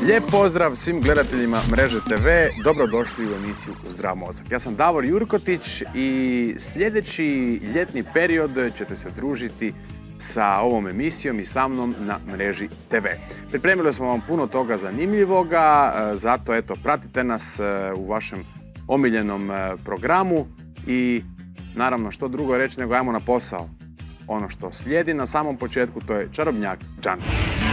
Lijep pozdrav svim gledateljima Mreže TV, dobrodošli u emisiju Zdrav mozak. Ja sam Davor Jurkotić i sljedeći ljetni period ćete se družiti sa ovom emisijom i sa mnom na Mreži TV. Pripremili smo vam puno toga zanimljivoga, zato eto, pratite nas u vašem omiljenom programu i naravno što drugo reći nego ajmo na posao. Ono što slijedi na samom početku to je čarobnjak Džandal.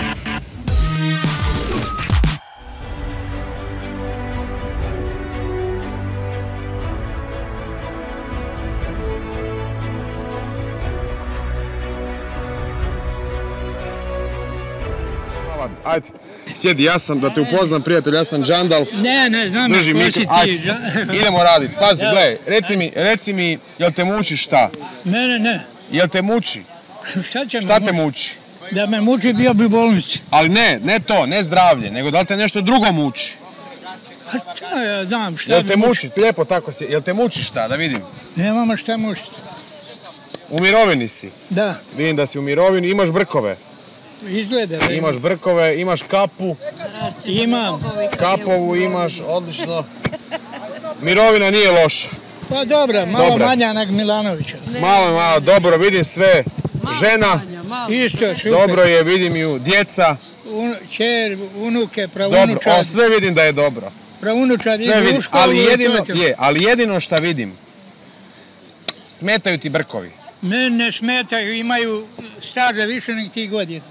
Ajde, sjedi, ja sam, da te upoznam prijatelj, ja sam Džandal. Ne, znam ko si ti. Idemo raditi, pazi, gledaj, reci mi, jel te muči šta? Ne. Jel te muči? Šta te muči? Da me muči bio bi u bolnici. Ali ne to, ne zdravlje, nego da li te nešto drugo muči? Šta ja znam, šta jel te muči? Lijepo tako si, jel te muči šta, da vidim? Nemamo šta mučiti. U mirovini si? Da. Vidim da si u mirovini, imaš brkove? Izgleda da imaš brkove, imaš kapu. Imam. Kapovu imaš, odlično. Mirovina nije loša. Pa dobro, malo manja nego Milanovića. Malo, dobro, vidim sve. Žena. Isto, super. Dobro je, vidim ju, djeca. Čer, unuke, pravunučad. Dobro, sve vidim da je dobro. Pravunučad idu u školu. Ali jedino što vidim, smetaju ti brkovi. Ne smetaju, imaju staža više nego ti godina.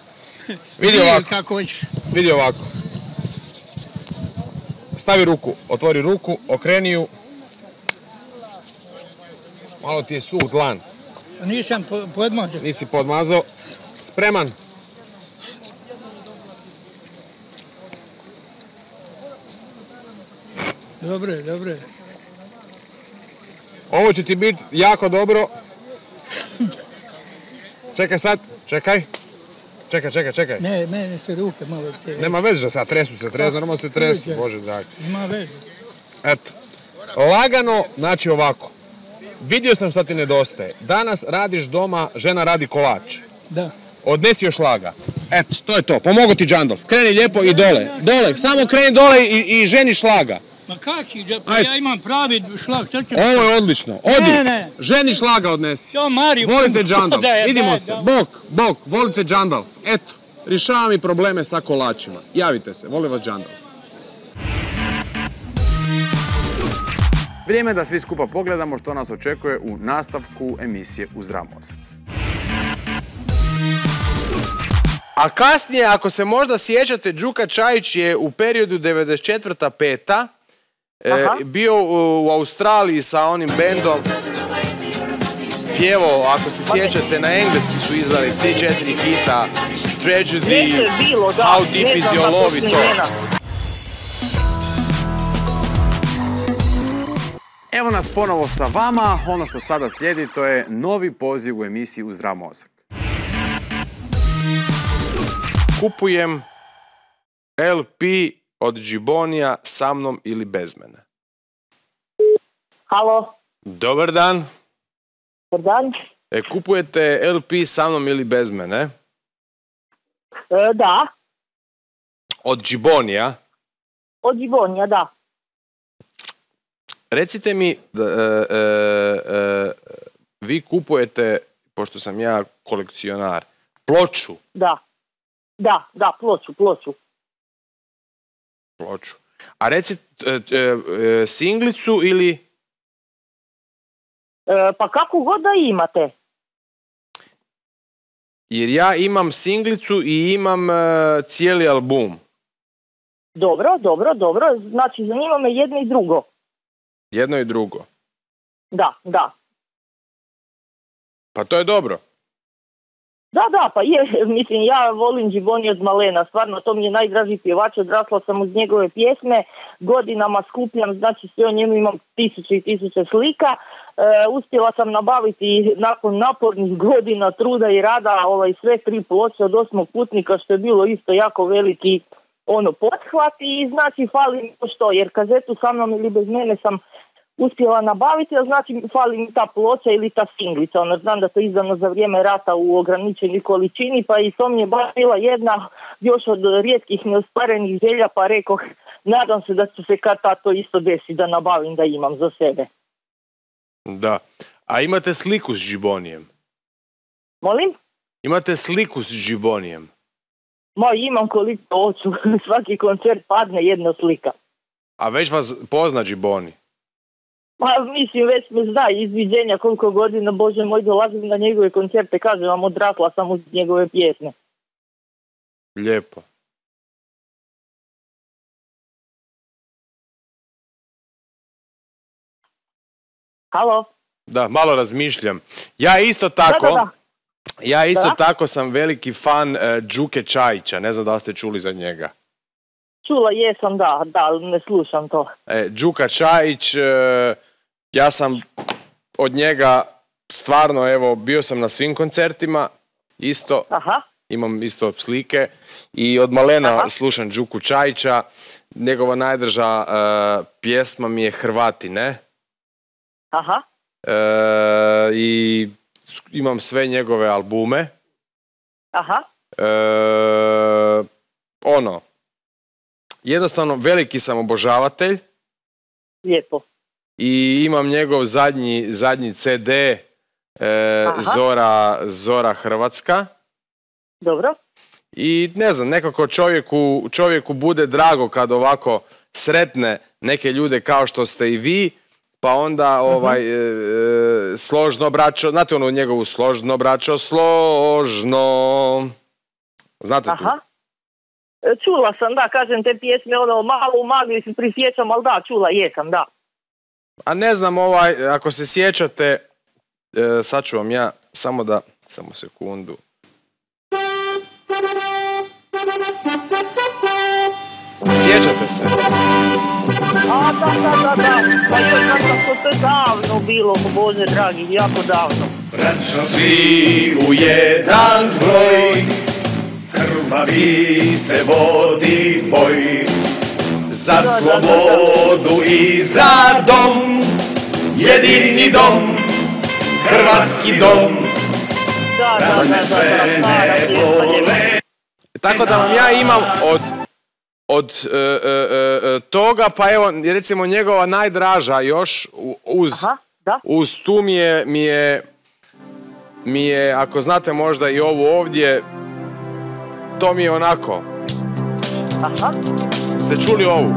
Vidi ovako. Stavi ruku, otvori ruku, okreni ju. Malo ti je suh dlan. Nisam podmazao. Nisi podmazao. Spreman. Dobro. Ovo će ti biti jako dobro. Čekaj sad, čekaj. Čekaj. Ne, mene se ruke malo te... Nema veze sad, tresu, normalno se tresu, Bože dragi. Ima veze. Eto, lagano, znači ovako. Vidio sam šta ti nedostaje. Danas radiš doma, žena radi kolač. Da. Odnesi još šlaga. Eto, to je to, pomogu ti Džandal. Kreni lijepo i dole, samo kreni dole i ženi šlaga. Ma kaki, pa ja imam pravi šlag, šta će... Ovo je odlično, odi. Ne. Ženi šlaga odnesi. Jo, Mariju. Volite Džandal, vidimo se. Bok, volite Džandal. Eto, rješavam i probleme sa kolačima. Javite se, volim vas Džandal. Vrijeme je da svi skupa pogledamo što nas očekuje u nastavku emisije U zdrav mozak. A kasnije, ako se možda sjećate, Đuka Čajić je u periodu 94-5 bio u Australiji sa onim bendom, pjevao, ako se sjećate, na engleski su izvali 3-4 hita, Tragedy, How Deep Is Your Love i to. Evo nas ponovo sa vama, ono što sada slijedi to je novi poziv u emisiji U zdrav mozak. Kupujem LP od Džibonija sa mnom ili bez mene. Halo. Dobar dan. Dobar dan. Kupujete LP sa mnom ili bez mene? Da. Od Džibonija? Od Džibonija, da. Recite mi, vi kupujete, pošto sam ja kolekcionar, ploču? Da, ploču. Ploču. A recite, singlicu ili? Pa kako god da imate. Jer ja imam singlicu i imam cijeli album. Dobro. Znači, zanima me jedno i drugo. Jedno i drugo? Da. Pa to je dobro. Da, pa je, mislim, ja volim Džibonija od malena, stvarno, to mi je najdraži pjevač, odrasla sam uz njegove pjesme, godinama skupljam, znači sve o njemu imam tisuće i tisuće slika, uspjela sam nabaviti nakon napornih godina truda i rada sve 3 ploče od 8. putnika, što je bilo isto jako veliki pothvat i znači fali mi to što, jer kazetu sa mnom ili bez mene sam uspjela nabaviti, a znači fali mi ta ploča ili ta singlica. Znam da to izdano za vrijeme rata u ograničenoj količini, pa i to mi je baš bila jedna još od rijetkih neostvarenih želja, pa rekoh, nadam se da će se kad to isto desi, da nabavim da imam za sebe. Da. A imate sliku s Gibbonijem? Molim? Imate sliku s Gibbonijem? Ma imam koliko hoću, svaki koncert padne jedna slika. A već vas pozna Gibboni? Pa mislim, već me zna izviđenja koliko godina, Bože moj, dolazim na njegove koncerte, kažem vam, odrasla sam uz njegove pjesme. Lijepo. Halo? Da, malo razmišljam. Ja isto tako... Da. Ja isto tako sam veliki fan Đuke Čajića, ne znam da li ste čuli za njega. Čula jesam, da, ne slušam to. Đuka Čajić, ja sam od njega stvarno, evo, bio sam na svim koncertima, isto, imam isto slike i od malena slušam Đuku Čajića, njegova najdraža pjesma mi je Hrvati, ne? I imam sve njegove albume. Jednostavno veliki sam obožavatelj. Lijepo. I imam njegov zadnji CD Zora Hrvatska. Dobro. I ne znam, nekako čovjeku bude drago kad ovako sretne neke ljude kao što ste i vi, pa onda složno braćo, znate onu njegovu složno braćo, složno. Znate tu? Čula sam, da, kažem te pjesme, malo u magli se prisjećam, ali da, čula jesam, da. A ne znam, ako se sjećate, sad ću vam ja, samo sekundu. Sjećate se? Da. Pa još kako to davno bilo, Bože dragi, jako davno. Braćo svi u jedan broj, krvavi se vodi boj, za slobodu i za dom, jedini dom, hrvatski dom. Da. Tako da vam ja imam od toga, pa evo, recimo njegova najdraža još uz tu mi je, ako znate možda i ovu ovdje, to mi je onako. Ste čuli ovu?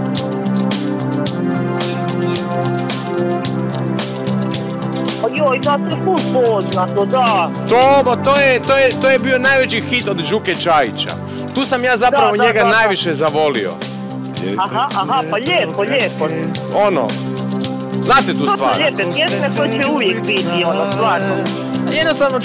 Joj, da se poznato, da. To je bio najveći hit od Đuke Čajića. Tu sam ja zapravo njega najviše zavolio. Pa lijepo. Znate tu stvar? Lijepe pjesme koje će uvijek biti, stvarno. Jednostavno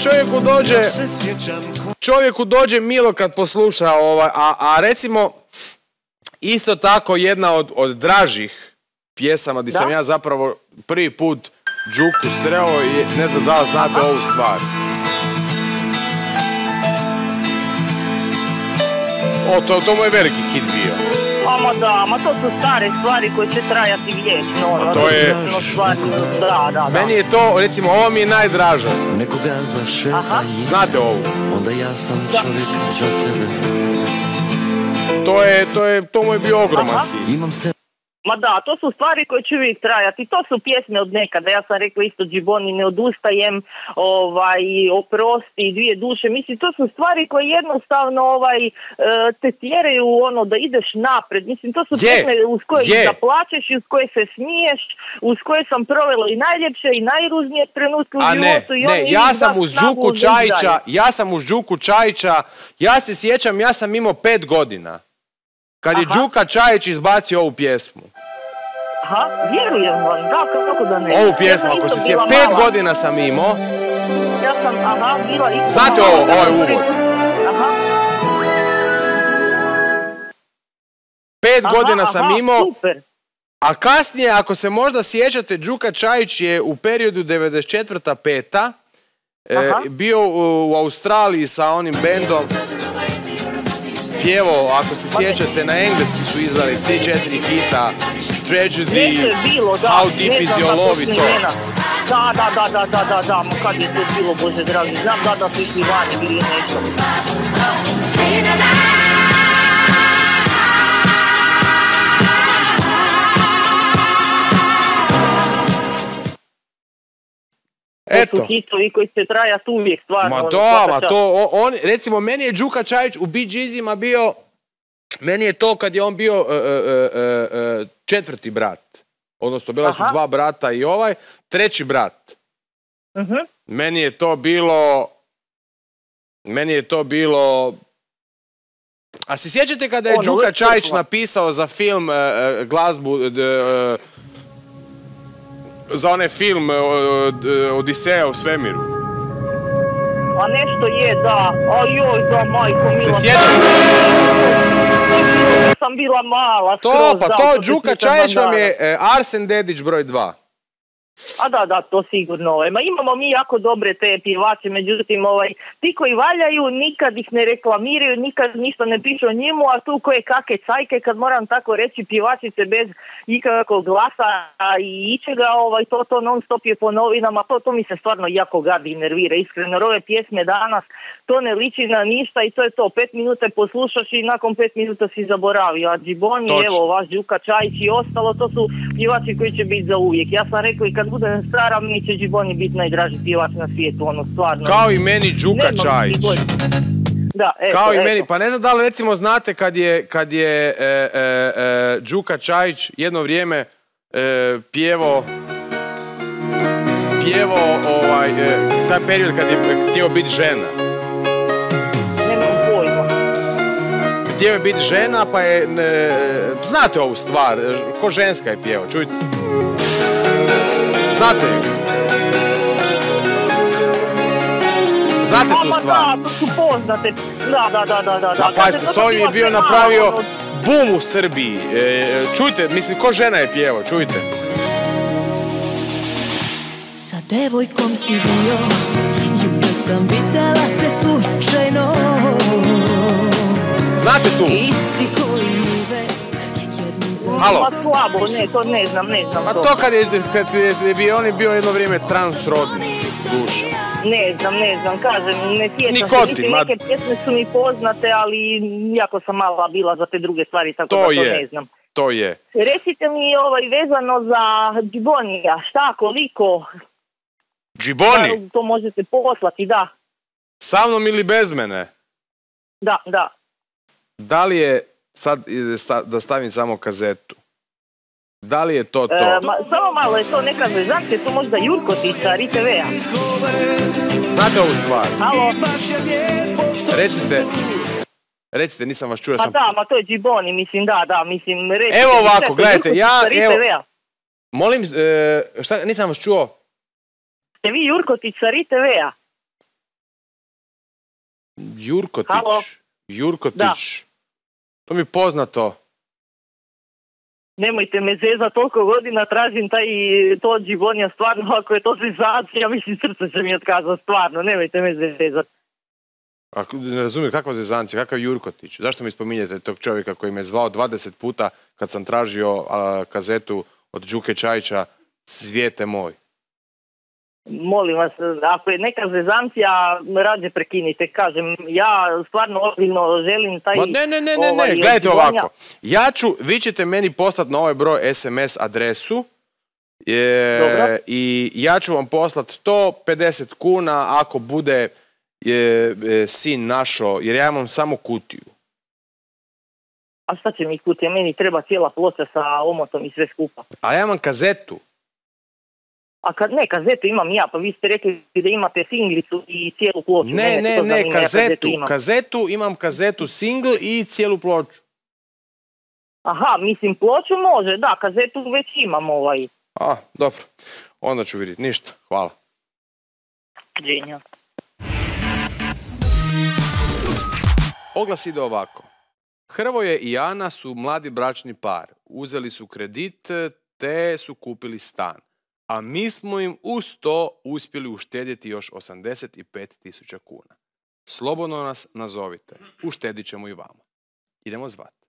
čovjeku dođe milo kad posluša a recimo isto tako jedna od dražih pjesama gdje sam ja zapravo prvi put Đuku sreo i ne znam da li znate ovu stvar. To mu je veliki hit bio. Ma to su stare stvari koje će trajati vječno. To je... Meni je to, recimo, ovo mi je najdraža. Znate ovu? Onda ja sam čovjek za tebe. To mu je bio ogroman hit. Ma da, to su stvari koje će uvijek trajati. To su pjesme od nekada. Ja sam rekla isto Gibboni, ne odustajem, oprosti, dvije duše. Mislim, to su stvari koje jednostavno te tjeraju da ideš napred. Mislim, to su pjesme uz koje zaplačeš i uz koje se smiješ, uz koje sam provela i najljepše i najružnije trenutke u životu. Ja sam uz Đuku Čajića, ja se sjećam, ja sam imao 5 godina. Kad je Đuka Čajić izbacio ovu pjesmu. Vjerujem vam, da, kako da ne. Ovu pjesmu, ako se sjeća, 5 godina sam imao. Ja sam, bila isto. Znate ovaj uvod? 5 godina sam imao. Super. A kasnije, ako se možda sjećate, Đuka Čajić je u periodu 94-5 bio u Australiji sa onim bendom. Pjevo, ako se sjećate, na engleski su izdali 3-4 hita, Tragedy, How Deep Is Your Love i to. Da, kad je to bilo, Bože dragi, znam da su išli vani, bili nešto. su hitovi koji će trajati uvijek, stvarno. Recimo, meni je Đuka Čajić u Bee Geesima bio, meni je to kad je on bio četvrti brat. Odnosno, bila su dva brata i treći brat. Meni je to bilo... A se sjećate kada je Đuka Čajić napisao za film glazbu, za onaj film Odiseja u svemiru? A nešto je, da. Ajoj, da, majko mila. Se sjećate? Sam bila mala. To Đuka Čajić vam je Arsen Dedić broj 2. A da, to sigurno. Ma imamo mi jako dobre te pjevače, međutim, ti koji valjaju, nikad ih ne reklamiraju, nikad ništa ne pišu o njemu, a tu koje kakve cajke, kad moram tako reći, pjevačice bez ikakvog glasa i ičega, to non stop je po novinama, to mi se stvarno jako gadi i nervira, iskreno. Jer ove pjesme danas, to ne liči na ništa i to je to, 5 minuta poslušaš i nakon 5 minuta si zaboravio. A Džiboni, evo, vaš Đuka Čajić i ostalo, to su pjevači koji će biti za uvijek. Ja sam rekao i kad budem stara, mi će Džiboni biti najdraži pjevač na svijetu, stvarno. Kao i meni Đuka Čajić. Da, kao i meni, pa ne znam da li recimo znate kad je Đuka Čajić jedno vrijeme pjevao taj period kad je htio biti žena. Nemam pojma. Htio je biti žena, pa je, znate ovu stvar, ko ženska je pjevao, čujte. Znate tu stvar? Da, to su poznate. Da. Pa s ovim je bio napravio bum u Srbiji. Čujte, mislim, ko žena je pjevao, čujte. Sa devojkom si bio, juče sam videla te slučajno. Znate tu? Isti koji vek, jedni za... Halo? Ma slabo, ne, to ne znam. A to kad je bio, on je bio jedno vrijeme transrodni duša. Ne znam, kažem, ne sjećam se. Mislim, neke pjesme su mi poznate, ali jako sam mala bila za te druge stvari, tako da to ne znam. To je. Recite mi vezano za Džibonija, šta, koliko? Džiboni? To možete poslati, da. Sa mnom ili bez mene? Da. Da li je, sad da stavim samo kazetu, da li je to? Samo malo je to neka zvezanka, je to možda Jurkotica, RTV-a. Znate ovu stvar? Halo? Recite, nisam vas čuo. Pa da, to je Džiboni, mislim, da, mislim, recite. Evo ovako, gledajte, molim, šta, nisam vas čuo? Ste vi Jurkotić sa RTV-a? Jurkotić, to mi je poznato. Nemojte me zezati, toliko godina tražim to Džibonija, stvarno, ako je to zezancija, mislim, srce se mi otkaza, stvarno, nemojte me zezati. Ne razumijem, kakva zezancija, kakav Jurkotić? Zašto mi spominjete tog čovjeka koji me zvao 20 puta kad sam tražio kazetu od Đuke Čajića, Svijete moj? Molim vas, ako je neka zezancija, rađe prekinite, kažem, ja stvarno ozbiljno želim taj... Ne, gledajte ovako, vi ćete meni poslati na ovaj broj SMS adresu i ja ću vam poslati to 50 kuna ako bude sin našao, jer ja imam samo kutiju. A šta će mi kutija? Meni treba cijela ploča sa omotom i sve skupa. A ja imam kazetu. A kazetu imam ja, pa vi ste rekli da imate singlicu i cijelu ploču. Ne, kazetu, imam kazetu, single i cijelu ploču. Aha, mislim ploču može, da, kazetu već imam dobro, onda ću vidjeti, ništa, hvala. Dženja. Oglas ide ovako. Hrvoje i Ana su mladi bračni par, uzeli su kredit te su kupili stan. A mi smo im uz to uspjeli uštedjeti još 85.000 kuna. Slobodno nas nazovite. Uštedit ćemo i vama. Idemo zvati.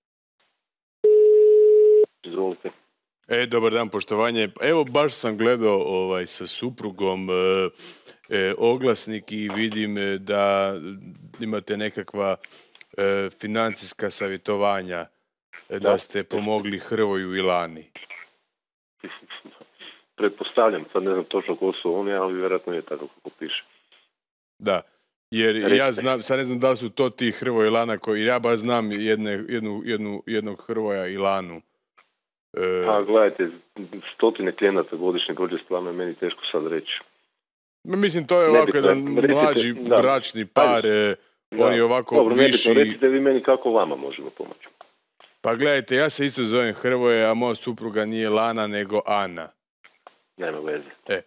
Izvolite. Dobar dan, poštovanje. Evo, baš sam gledao sa suprugom oglasnik i vidim da imate nekakva financijska savjetovanja da ste pomogli Hrvoju i Lani. pretpostavljam, sad ne znam točno ko su oni, ali vjerojatno je tako kako piše. Da, jer ja znam, sad ne znam da li su to ti Hrvoje i Lana, koji ja baš znam jednog Hrvoja i Lanu. Gledajte, stotine klijenata godišnje dođe, stvarno je meni teško sad reći. Mislim, to je ovako jedan mlađi bračni par, oni ovako dobro, viši... Dobro, recite vi meni kako vama možemo pomoći. Pa gledajte, ja se isto zovem Hrvoje, a moja supruga nije Lana, nego Ana. Nema veze.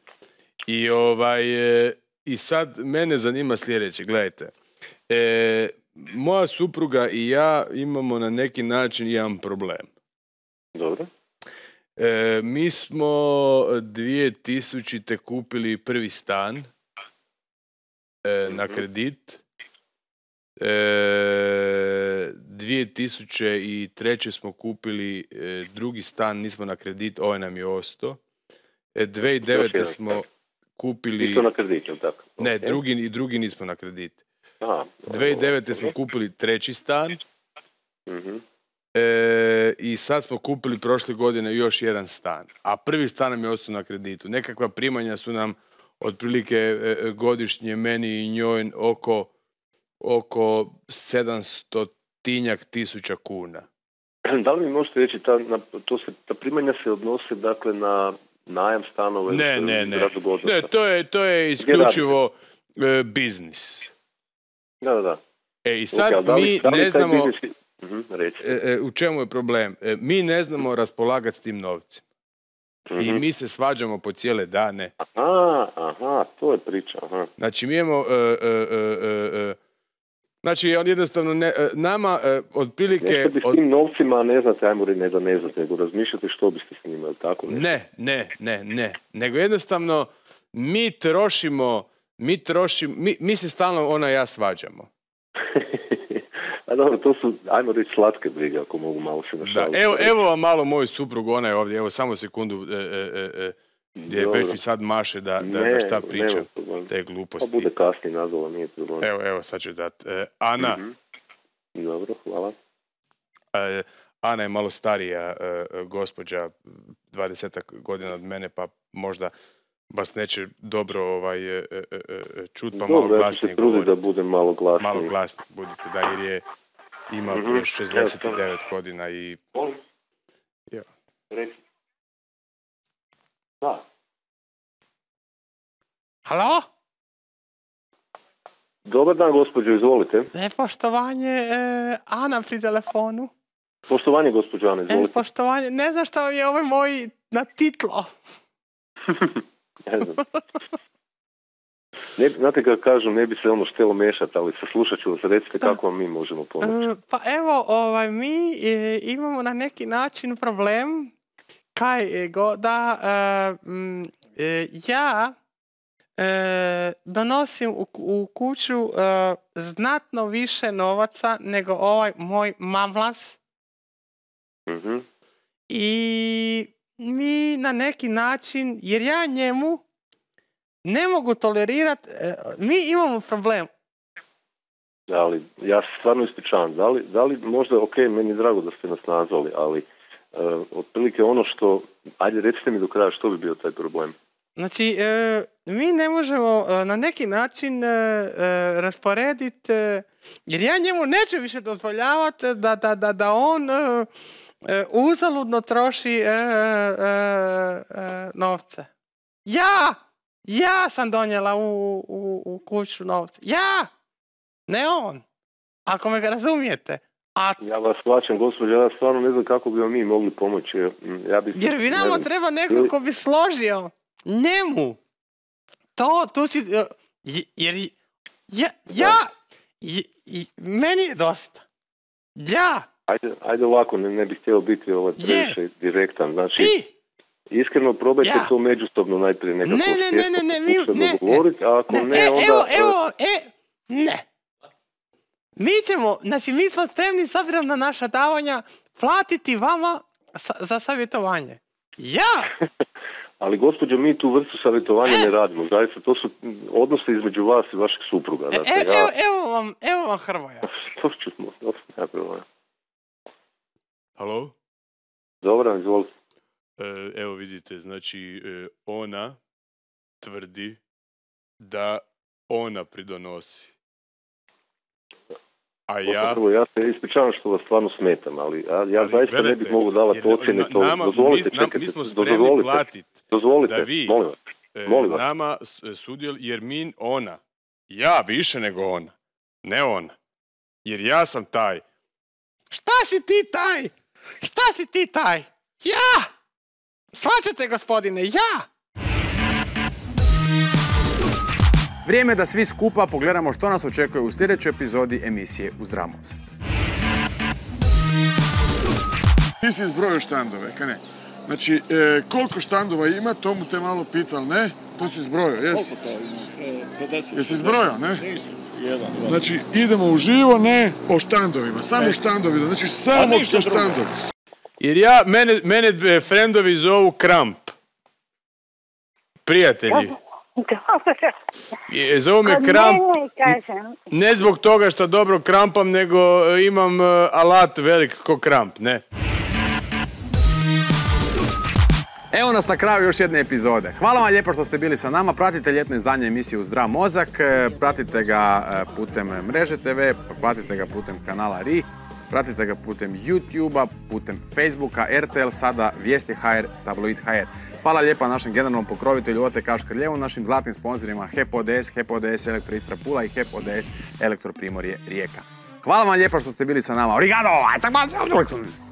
I sad mene zanima sljedeće, gledajte. Moja supruga i ja imamo na neki način jedan problem. Dobro. Mi smo 2000. kupili prvi stan na kredit. 2003. smo kupili drugi stan, nismo na kredit, ovaj nam je ostao. 2009. smo kupili... Nismo na kredit, jel tako? Ne, drugi nismo na kredit. 2009. smo kupili treći stan. I sad smo kupili prošle godine još jedan stan. A prvi stan nam je ostao na kreditu. Nekakva primanja su nam otprilike godišnje meni i njoj oko 700.000 kuna. Da li mi možete reći, ta primanja se odnose dakle na najam stanova? Ne, to je isključivo biznis. Da. I sad mi ne znamo... U čemu je problem? Mi ne znamo raspolagati s tim novcem. I mi se svađamo po cijele dane. Aha, to je priča. Znači, mi imamo... Znači, on jednostavno nama otprilike... Nešto bi s tim novcima, ne znate, nego razmišljate što biste s njima, ili tako? Ne. Nego jednostavno mi se stalno ona i ja svađamo. A dobro, to su, ajmo reći, slatke brige, ako mogu malo se našaliti. Evo vam malo moju suprugu, ona je ovdje, evo samo sekundu, gdje je već sad maše da šta priča, te gluposti. Pa bude kasnije nazvala, nije problem. Evo, sad ću dat. Ana. Dobro, hvala. Ana je malo starija gospođa, 20 godina od mene, pa možda vas neće dobro čut, pa malo glasnije govori. Da budem malo glasnije. Malo glasnije budite, da, jer je ima 69 godina i... Da. Halo? Dobar dan, gospođo, izvolite. Poštovanje, Ana pri telefonu. Poštovanje, gospođo Ana, izvolite. Poštovanje, ne znam šta je ovaj moj na titlo. Ne znam. Znate kako kažem, ne bi se ono štelo mešati, ali saslušat ću vas, recite kako vam mi možemo pomoći. Pa evo, mi imamo na neki način problem da ja donosim u kuću znatno više novaca nego ovaj moj mamlas. I mi na neki način, jer ja njemu ne mogu tolerirati, mi imamo problem. Ali ja se stvarno ispričavam, da li možda, ok, meni je drago da ste nas nazvali, ali otprilike ono što, ajde recite mi do kraja što bi bio taj problem. Znači, mi ne možemo na neki način rasporediti, jer ja njemu neću više dozvoljavati da on uzaludno troši novce. Ja sam donijela u kuću novce. Ja! Ne on. Ako me ga razumijete. Ja vas shvaćam, gospođo, ja stvarno ne znam kako bi vam mi mogli pomoći. Jer bi nama treba neko ko bi složio njemu. Tu si... Jer meni je dosta. Ajde ovako, ne bih htio biti previše direktan. Znači, iskreno probajte to međusobno najprije nekako dogovoriti, a ako ne, onda... Ne. Mi smo spremni s obzirom na naša davanja platiti vama za savjetovanje. Ja! Ali gospođo, mi tu vrstu savjetovanja ne radimo. Zaista, to su odnose između vas i vašeg supruga. Evo vam Hrvoja. To ćemo, Halo? Dobro, izvolite. evo vidite, znači ona tvrdi da ona pridonosi. A ja... Ja se ispričavam što vas stvarno smetam, ali ja zaista ne bih mogu davati ocjene to. Dozvolite, čekajte. Mi smo spremni platiti Dozvolite, da vi molim vas. nama jer ona, ja više nego ona, ne ona. Jer ja sam taj. Šta si ti taj? Šta si ti taj? Ja! Svačate, gospodine, ja! Vrijeme je da svi skupa pogledamo što nas očekuje u sljedećoj epizodi emisije Uz zdrav mozak. Ti si izbrojio štandove, ka ne? Znači, koliko štandova ima, to mu te malo pital, ne? To si izbrojio, jesi? Koliko to ima? Jesi izbrojio, ne? Nisam, jedan. Znači, idemo uživo, ne o štandovima, samo štandovi, znači samo što štandovi. Jer mene frendovi zovu Kramp. Prijatelji. Zovu me Kramp, ne zbog toga što dobro krampam, nego imam alat velik ko Kramp, ne? Evo nas na kraju još jedne epizode. Hvala vam lijepo što ste bili sa nama. Pratite ljetno izdanje emisije Uz zdrav mozak. Pratite ga putem Mreže TV, pratite ga putem kanala RI, pratite ga putem YouTube-a, putem Facebooka, RTL, sada Vijesti HR, Tabloid HR. Hvala lijepa našem generalnom pokrovitelju OTK Škrljevu, našim zlatnim sponzorima HEP ODS, HEP ODS Elektro Istra Pula i HEP ODS Elektro Primorje Rijeka. Hvala vam lijepo što ste bili sa nama. Obrigado!